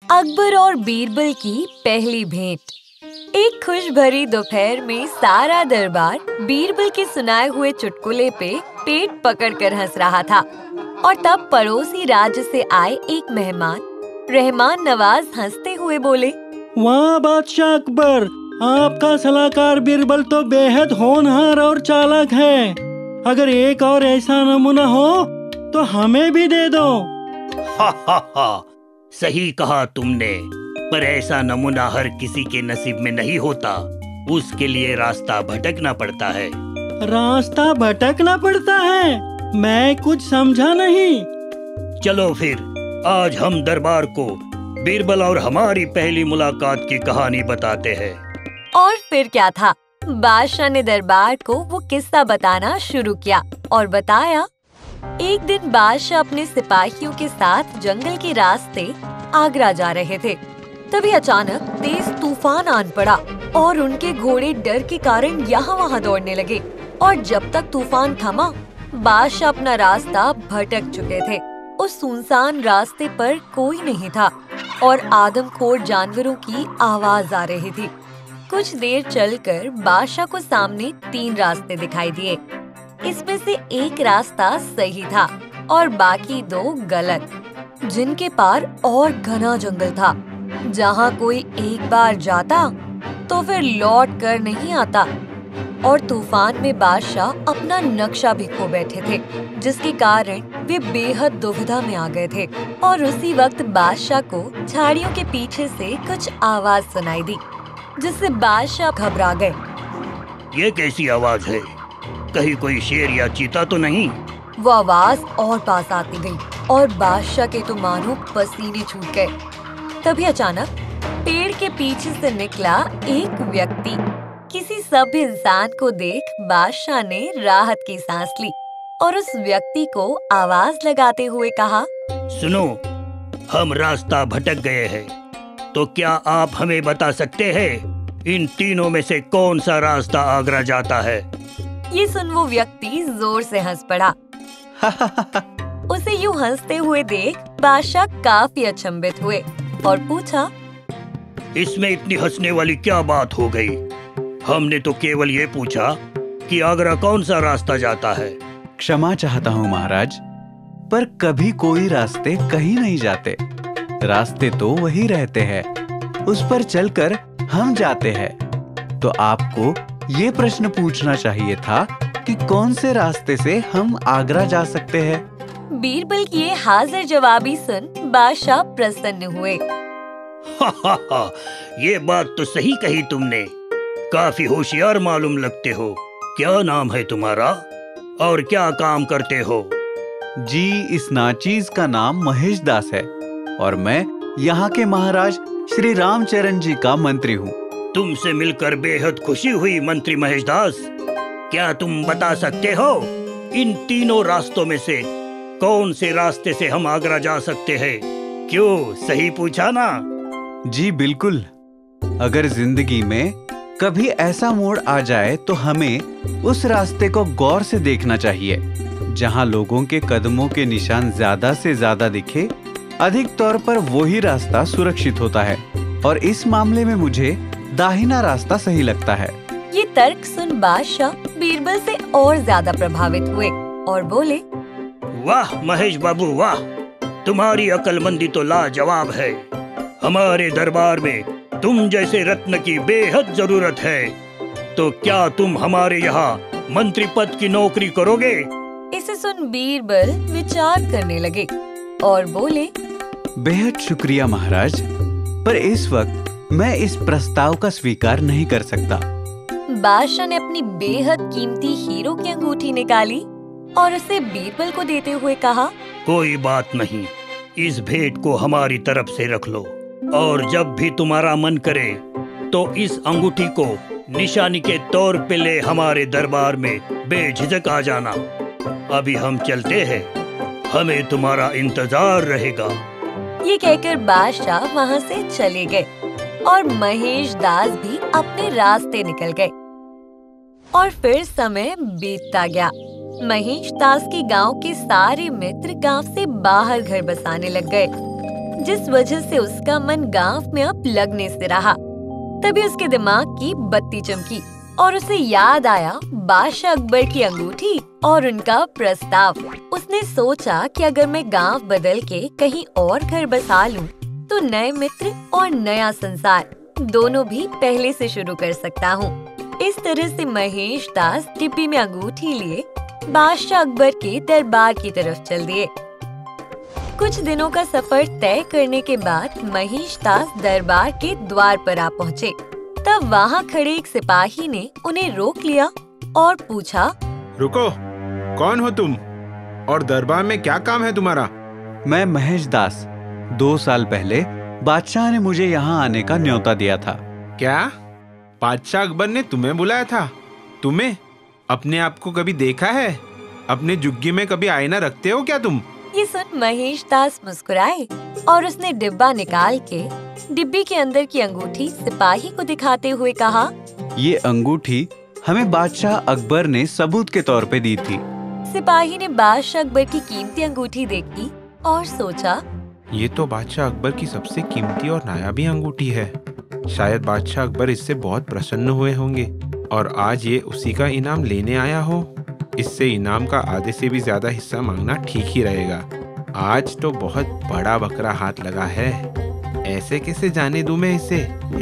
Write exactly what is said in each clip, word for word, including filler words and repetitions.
अकबर और बीरबल की पहली भेंट। एक खुश भरी दोपहर में सारा दरबार बीरबल के सुनाए हुए चुटकुले पे पेट पकड़कर हंस रहा था और तब पड़ोसी राज्य से आए एक मेहमान रहमान नवाज हंसते हुए बोले, वाह बादशाह अकबर, आपका सलाहकार बीरबल तो बेहद होनहार और चालाक है। अगर एक और ऐसा नमूना हो तो हमें भी दे दो। हा हा हा, सही कहा तुमने, पर ऐसा नमूना हर किसी के नसीब में नहीं होता। उसके लिए रास्ता भटकना पड़ता है। रास्ता भटकना पड़ता है? मैं कुछ समझा नहीं। चलो फिर आज हम दरबार को बीरबल और हमारी पहली मुलाकात की कहानी बताते हैं। और फिर क्या था, बादशाह ने दरबार को वो किस्सा बताना शुरू किया और बताया। एक दिन बादशाह अपने सिपाहियों के साथ जंगल के रास्ते आगरा जा रहे थे। तभी अचानक तेज तूफान आन पड़ा और उनके घोड़े डर के कारण यहाँ वहाँ दौड़ने लगे। और जब तक तूफान थमा, बादशाह अपना रास्ता भटक चुके थे। उस सुनसान रास्ते पर कोई नहीं था और आदमखोर जानवरों की आवाज आ रही थी। कुछ देर चलकर बादशाह को सामने तीन रास्ते दिखाई दिए। इसमें से एक रास्ता सही था और बाकी दो गलत, जिनके पार और घना जंगल था, जहाँ कोई एक बार जाता तो फिर लौट कर नहीं आता। और तूफान में बादशाह अपना नक्शा भी खो बैठे थे, जिसके कारण वे बेहद दुविधा में आ गए थे। और उसी वक्त बादशाह को झाड़ियों के पीछे से कुछ आवाज सुनाई दी, जिससे बादशाह घबरा गए। ये कैसी आवाज है? कहीं कोई शेर या चीता तो नहीं? वो आवाज और पास आती गई और बादशाह के तो मानो पसीने छूट गए। तभी अचानक पेड़ के पीछे से निकला एक व्यक्ति। किसी सभ्य इंसान को देख बादशाह ने राहत की सांस ली और उस व्यक्ति को आवाज लगाते हुए कहा, सुनो, हम रास्ता भटक गए हैं, तो क्या आप हमें बता सकते हैं इन तीनों में से कौन सा रास्ता आगरा जाता है? ये सुन वो व्यक्ति जोर से हंस पड़ा। उसे यूं हंसते हुए देख बादशाह काफी अचंभित हुए और पूछा, इसमें इतनी हंसने वाली क्या बात हो गई? हमने तो केवल ये पूछा कि आगरा कौन सा रास्ता जाता है। क्षमा चाहता हूँ महाराज, पर कभी कोई रास्ते कहीं नहीं जाते। रास्ते तो वही रहते हैं, उस पर चलकर हम जाते हैं। तो आपको ये प्रश्न पूछना चाहिए था कि कौन से रास्ते से हम आगरा जा सकते हैं। बीरबल की ये हाजिर जवाबी सुन बादशाह प्रसन्न हुए। हा हा हा, ये बात तो सही कही तुमने। काफी होशियार मालूम लगते हो। क्या नाम है तुम्हारा और क्या काम करते हो? जी, इस नाचीज का नाम महेश दास है और मैं यहाँ के महाराज श्री रामचरण जी का मंत्री हूँ। तुमसे मिलकर बेहद खुशी हुई मंत्री महेश दास। क्या तुम बता सकते हो इन तीनों रास्तों में से कौन से रास्ते से हम आगरा जा सकते हैं? क्यों, सही पूछा ना? जी बिल्कुल। अगर जिंदगी में कभी ऐसा मोड़ आ जाए तो हमें उस रास्ते को गौर से देखना चाहिए जहां लोगों के कदमों के निशान ज्यादा से ज्यादा दिखे। अधिक तौर पर वही रास्ता सुरक्षित होता है और इस मामले में मुझे दाहिना रास्ता सही लगता है। ये तर्क सुन बादशाह बीरबल से और ज्यादा प्रभावित हुए और बोले, वाह महेश बाबू वाह, तुम्हारी अक्लमंदी तो लाजवाब है। हमारे दरबार में तुम जैसे रत्न की बेहद जरूरत है। तो क्या तुम हमारे यहाँ मंत्री पद की नौकरी करोगे? इसे सुन बीरबल विचार करने लगे और बोले, बेहद शुक्रिया महाराज, पर इस वक्त मैं इस प्रस्ताव का स्वीकार नहीं कर सकता। बादशाह ने अपनी बेहद कीमती हीरो की अंगूठी निकाली और उसे बीरबल को देते हुए कहा, कोई बात नहीं, इस भेंट को हमारी तरफ से रख लो और जब भी तुम्हारा मन करे तो इस अंगूठी को निशानी के तौर पे ले हमारे दरबार में बेझिझक आ जाना। अभी हम चलते हैं, हमें तुम्हारा इंतजार रहेगा। ये कहकर बादशाह वहाँ से चले गए और महेश दास भी अपने रास्ते निकल गए। और फिर समय बीतता गया। महेश दास के गांव के सारे मित्र गांव से बाहर घर बसाने लग गए। जिस वजह से उसका मन गांव में अब लगने से रहा। तभी उसके दिमाग की बत्ती चमकी और उसे याद आया बादशाह अकबर की अंगूठी और उनका प्रस्ताव। उसने सोचा कि अगर मैं गांव बदल के कहीं और घर बसा लूं, तो नए मित्र और नया संसार दोनों भी पहले से शुरू कर सकता हूँ। इस तरह से महेश दास डिब्बी में अंगूठी लिए बादशाह अकबर के दरबार की तरफ चल दिए। कुछ दिनों का सफर तय करने के बाद महेश दास दरबार के द्वार पर आ पहुँचे। तब वहाँ खड़े एक सिपाही ने उन्हें रोक लिया और पूछा, रुको, कौन हो तुम और दरबार में क्या काम है तुम्हारा? मैं महेश दास। दो साल पहले बादशाह ने मुझे यहाँ आने का न्योता दिया था। क्या बादशाह अकबर ने तुम्हें बुलाया था? तुम्हें अपने आप को कभी देखा है? अपने जुग्गी में कभी आईना रखते हो क्या तुम? ये सुन महेश दास मुस्कुराए और उसने डिब्बा निकाल के डिब्बी के अंदर की अंगूठी सिपाही को दिखाते हुए कहा, ये अंगूठी हमें बादशाह अकबर ने सबूत के तौर पे दी थी। सिपाही ने बादशाह अकबर की कीमती अंगूठी देखी और सोचा, ये तो बादशाह अकबर की सबसे कीमती और नायाबी अंगूठी है। शायद बादशाह अकबर इससे बहुत प्रसन्न हुए होंगे और आज ये उसी का इनाम लेने आया हो। इससे इनाम का आधे से भी ज्यादा हिस्सा मांगना ठीक ही रहेगा। आज तो बहुत बड़ा बकरा हाथ लगा है, ऐसे कैसे जाने दूं मैं इसे?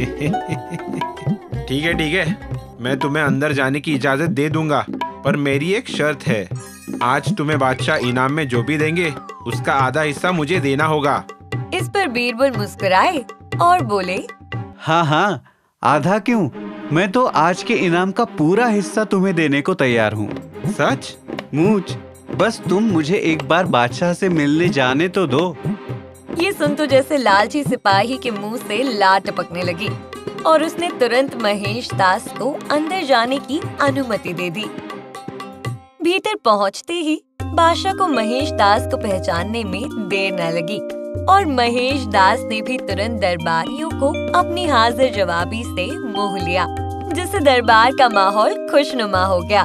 ठीक है ठीक है, मैं तुम्हें अंदर जाने की इजाजत दे दूंगा, पर मेरी एक शर्त है। आज तुम्हें बादशाह इनाम में जो भी देंगे उसका आधा हिस्सा मुझे देना होगा। इस पर बीरबल मुस्कुराए और बोले, हाँ हाँ, आधा क्यों, मैं तो आज के इनाम का पूरा हिस्सा तुम्हें देने को तैयार हूँ। सच? मूछ, बस तुम मुझे एक बार बादशाह से मिलने जाने तो दो। ये सुन तो जैसे लालची सिपाही के मुंह से लार टपकने लगी और उसने तुरंत महेश दास को अंदर जाने की अनुमति दे दी। भीतर पहुंचते ही बादशाह को महेश दास को पहचानने में देर न लगी और महेश दास ने भी तुरंत दरबारियों को अपनी हाजिर जवाबी से मोह लिया, जिससे दरबार का माहौल खुशनुमा हो गया।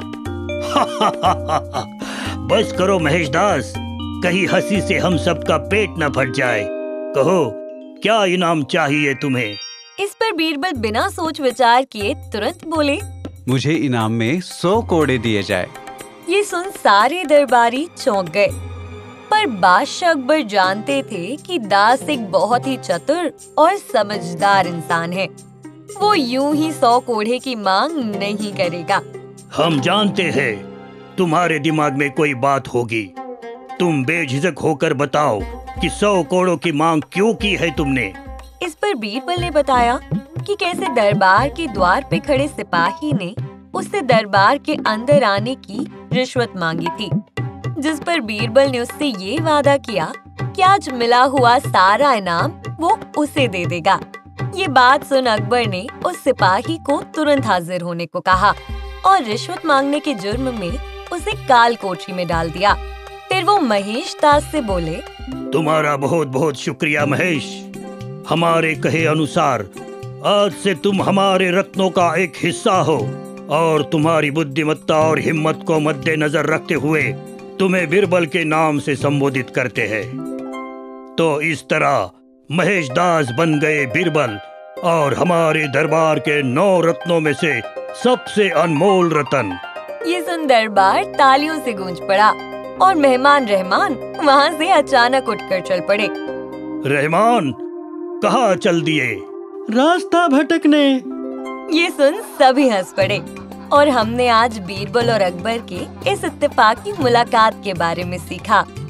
बस करो महेश दास, कहीं हंसी से हम सबका पेट न फट जाए। कहो, क्या इनाम चाहिए तुम्हें? इस पर बीरबल बिना सोच विचार किए तुरंत बोले, मुझे इनाम में सौ कोड़े दिए जाए। ये सुन सारे दरबारी चौंक गए, पर बादशाह अकबर जानते थे कि दास एक बहुत ही चतुर और समझदार इंसान है। वो यूं ही सौ कोड़े की मांग नहीं करेगा। हम जानते हैं तुम्हारे दिमाग में कोई बात होगी। तुम बेझिझक होकर बताओ कि सौ कोड़ों की मांग क्यों की है तुमने? इस पर बीरबल ने बताया कि कैसे दरबार के द्वार पे खड़े सिपाही ने उससे दरबार के अंदर आने की रिश्वत मांगी थी, जिस पर बीरबल ने उससे ये वादा किया कि आज मिला हुआ सारा इनाम वो उसे दे देगा। ये बात सुन अकबर ने उस सिपाही को तुरंत हाजिर होने को कहा और रिश्वत मांगने के जुर्म में उसे काल कोठरी में डाल दिया। फिर वो महेश दास से बोले, तुम्हारा बहुत बहुत शुक्रिया महेश। हमारे कहे अनुसार आज से तुम हमारे रत्नों का एक हिस्सा हो और तुम्हारी बुद्धिमत्ता और हिम्मत को मद्देनजर रखते हुए तुम्हें बीरबल के नाम से संबोधित करते हैं। तो इस तरह महेश दास बन गए बीरबल और हमारे दरबार के नौ रत्नों में से सबसे अनमोल रतन। ये सुन दरबार तालियों से गूंज पड़ा और मेहमान रहमान वहाँ से अचानक उठकर चल पड़े। रहमान, कहाँ चल दिए? रास्ता भटकने। ये सुन सभी हंस पड़े और हमने आज बीरबल और अकबर के इस इत्तेफाकी मुलाकात के बारे में सीखा।